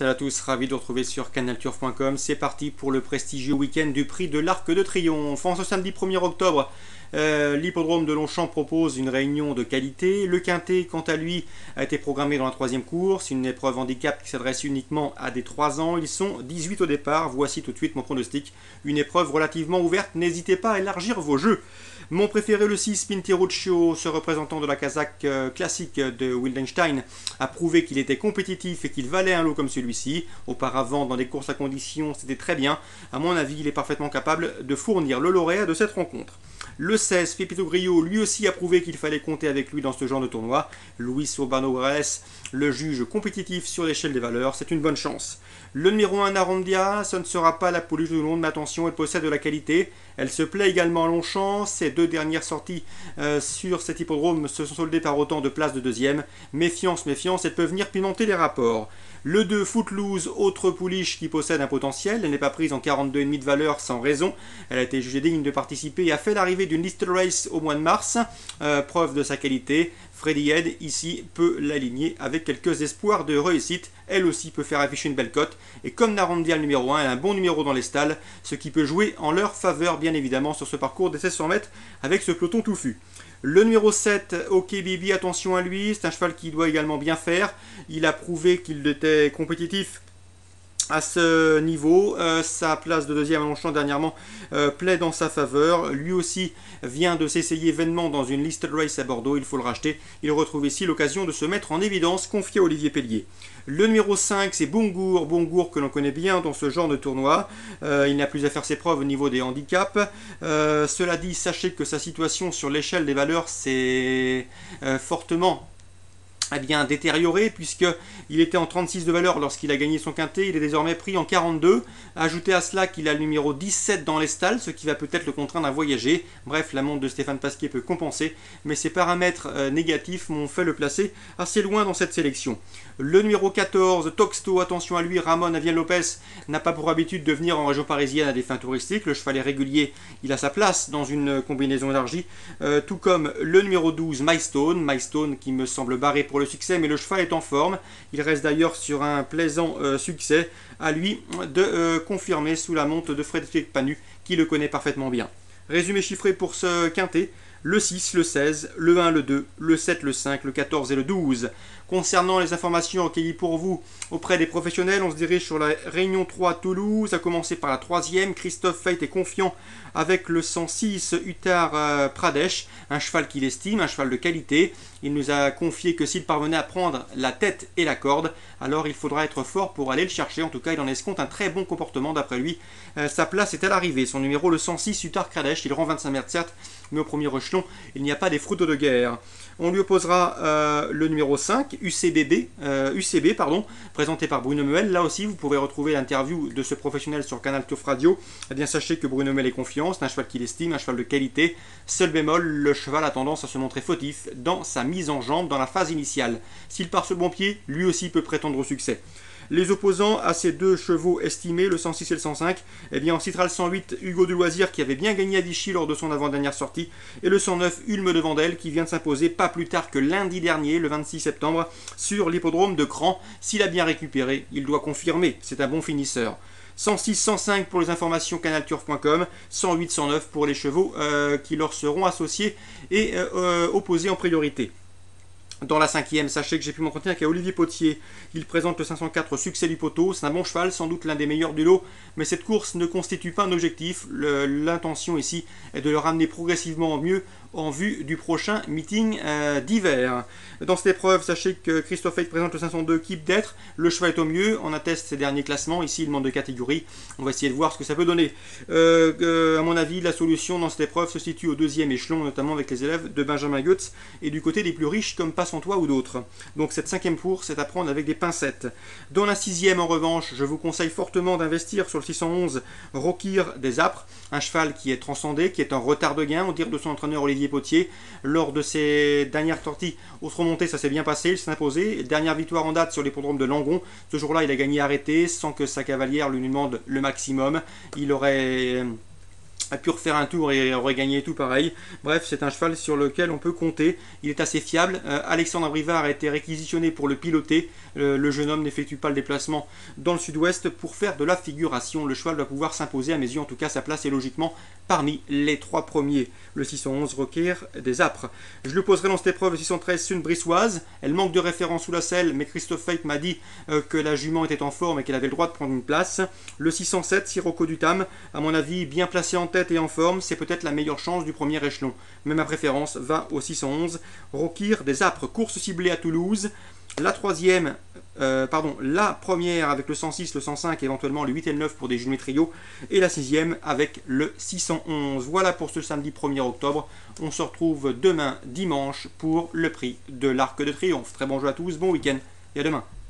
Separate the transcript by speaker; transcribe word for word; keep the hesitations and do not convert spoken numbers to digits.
Speaker 1: Salut à tous, ravi de vous retrouver sur canalturf point com. C'est parti pour le prestigieux week-end du prix de l'Arc de Triomphe. En ce samedi premier octobre, euh, l'hippodrome de Longchamp propose une réunion de qualité. Le Quintet, quant à lui, a été programmé dans la troisième course. Une épreuve handicap qui s'adresse uniquement à des trois ans. Ils sont dix-huit au départ. Voici tout de suite mon pronostic. Une épreuve relativement ouverte. N'hésitez pas à élargir vos jeux. Mon préféré, le six, Pintiruccio, ce représentant de la casaque euh, classique de Wildenstein, a prouvé qu'il était compétitif et qu'il valait un lot comme celui-ci. Auparavant, dans des courses à conditions, c'était très bien. À mon avis, il est parfaitement capable de fournir le lauréat de cette rencontre. Le seize, Pepito Grillo, lui aussi a prouvé qu'il fallait compter avec lui dans ce genre de tournoi. Luis Urbano Grèce, le juge compétitif sur l'échelle des valeurs, c'est une bonne chance. Le numéro un, Arondia, ce ne sera pas la pouliche de Londres, mais attention, elle possède de la qualité. Elle se plaît également à Longchamp. Ses deux dernières sorties euh, sur cet hippodrome se sont soldées par autant de places de deuxième. Méfiance, méfiance, elle peut venir pimenter les rapports. Le deux, Footloose, autre pouliche qui possède un potentiel. Elle n'est pas prise en quarante-deux virgule cinq de valeur sans raison. Elle a été jugée digne de participer et a fait l'arrivée d'une Listed Race au mois de mars. Euh, preuve de sa qualité. Freddy Head, ici, peut l'aligner avec quelques espoirs de réussite. Elle aussi peut faire afficher une belle cote. Et comme Narondia le numéro un, elle a un bon numéro dans les stalles, ce qui peut jouer en leur faveur, bien évidemment, sur ce parcours des seize cents mètres avec ce peloton touffu. Le numéro sept, OK Bibi, attention à lui, c'est un cheval qui doit également bien faire. Il a prouvé qu'il était compétitif à ce niveau. Euh, sa place de deuxième à Longchamp dernièrement euh, plaît dans sa faveur. Lui aussi vient de s'essayer vainement dans une Listed Race à Bordeaux, il faut le racheter. Il retrouve ici l'occasion de se mettre en évidence, confié à Olivier Pellier. Le numéro cinq, c'est Bongour, Bongour que l'on connaît bien dans ce genre de tournoi. Euh, il n'a plus à faire ses preuves au niveau des handicaps. Euh, cela dit, sachez que sa situation sur l'échelle des valeurs s'est euh, fortement eh bien, détérioré, puisqu'il était en trente-six de valeur lorsqu'il a gagné son quintet, il est désormais pris en quarante-deux. Ajoutez à cela qu'il a le numéro dix-sept dans les stalles, ce qui va peut-être le contraindre à voyager. Bref, la montre de Stéphane Pasquier peut compenser, mais ces paramètres euh, négatifs m'ont fait le placer assez loin dans cette sélection. Le numéro quatorze, Toxto, attention à lui, Ramon Aviel Lopez n'a pas pour habitude de venir en région parisienne à des fins touristiques. Le cheval est régulier, il a sa place dans une combinaison élargie, euh, tout comme le numéro douze, Mystone, Mystone qui me semble barré pour le succès, mais le cheval est en forme. Il reste d'ailleurs sur un plaisant euh, succès. À lui de euh, confirmer sous la montre de Frédéric Panu, qui le connaît parfaitement bien. Résumé chiffré pour ce quintet. Le six, le seize, le un, le deux, le sept, le cinq, le quatorze et le douze. Concernant les informations recueillies pour vous auprès des professionnels, on se dirige sur la Réunion trois à Toulouse, à commencer par la troisième. Christophe Feit est confiant avec le cent six Uttar euh, Pradesh, un cheval qu'il estime, un cheval de qualité. Il nous a confié que s'il parvenait à prendre la tête et la corde, alors il faudra être fort pour aller le chercher. En tout cas, il en escompte un très bon comportement d'après lui. Euh, sa place est à l'arrivée. Son numéro, le cent six Uttar Pradesh, il rend vingt-cinq mètres certes, mais au premier échelon, il n'y a pas des fruits de guerre. On lui opposera euh, le numéro cinq, U C B B, euh, U C B, pardon, présenté par Bruno Muel. Là aussi, vous pouvez retrouver l'interview de ce professionnel sur Canal Turf Radio. Eh bien, sachez que Bruno Muel est confiant, c'est un cheval qu'il estime, un cheval de qualité. Seul bémol, le cheval a tendance à se montrer fautif dans sa mise en jambe dans la phase initiale. S'il part sur le bon pied, lui aussi peut prétendre au succès. Les opposants à ces deux chevaux estimés, le cent six et le cent cinq, eh bien on citera le cent huit, Hugo du Loisir, qui avait bien gagné à Vichy lors de son avant-dernière sortie, et le cent neuf, Ulme de Vandel, qui vient de s'imposer pas plus tard que lundi dernier, le vingt-six septembre, sur l'hippodrome de Cran. S'il a bien récupéré, il doit confirmer, c'est un bon finisseur. cent six, cent cinq pour les informations canalturf point com, cent huit, cent neuf pour les chevaux euh, qui leur seront associés et euh, euh, opposés en priorité. Dans la cinquième, sachez que j'ai pu m'entretenir avec Olivier Potier. Il présente le cinq cent quatre Succès du Poteau. C'est un bon cheval, sans doute l'un des meilleurs du lot. Mais cette course ne constitue pas un objectif. L'intention ici est de le ramener progressivement au mieux en vue du prochain meeting euh, d'hiver. Dans cette épreuve, sachez que Christophe Feit présente le cinq cent deux Keep d'être. Le cheval est au mieux. On atteste ses derniers classements. Ici, il manque de catégorie. On va essayer de voir ce que ça peut donner. Euh, euh, à mon avis, la solution dans cette épreuve se situe au deuxième échelon, notamment avec les élèves de Benjamin Goetz et du côté des plus riches comme Passe-en-Toi ou d'autres. Donc cette cinquième course est à prendre avec des pincettes. Dans la sixième, en revanche, je vous conseille fortement d'investir sur le six cent onze Rokir des Apres, un cheval qui est transcendé, qui est en retard de gain, au dire de son entraîneur Olivier Potier. Lors de ses dernières sorties autre remontée, ça s'est bien passé, il s'est imposé. Dernière victoire en date sur l'hippodrome de Langon. Ce jour-là, il a gagné arrêté sans que sa cavalière lui demande le maximum. Il aurait a pu refaire un tour et aurait gagné tout pareil. Bref, c'est un cheval sur lequel on peut compter. Il est assez fiable. Euh, Alexandre Abrivard a été réquisitionné pour le piloter. Euh, le jeune homme n'effectue pas le déplacement dans le sud-ouest pour faire de la figuration. Le cheval doit pouvoir s'imposer, à mes yeux en tout cas, sa place est logiquement parmi les trois premiers. Le six cent onze requiert des âpres. Je le poserai dans cette épreuve, le six cent treize, une brissoise. Elle manque de référence sous la selle, mais Christophe Fake m'a dit euh, que la jument était en forme et qu'elle avait le droit de prendre une place. Le six cent sept, Sirocco du Tam, à mon avis, bien placé en tête et en forme, c'est peut-être la meilleure chance du premier échelon. Mais ma préférence va au six cent onze, Rokir des Âpres, course ciblée à Toulouse. La troisième, euh, pardon, la première avec le cent six, le cent cinq, éventuellement le huit et le neuf pour des jumelés trio. Et la sixième avec le six cent onze. Voilà pour ce samedi premier octobre. On se retrouve demain dimanche pour le prix de l'Arc de Triomphe. Très bon jeu à tous, bon week-end et à demain.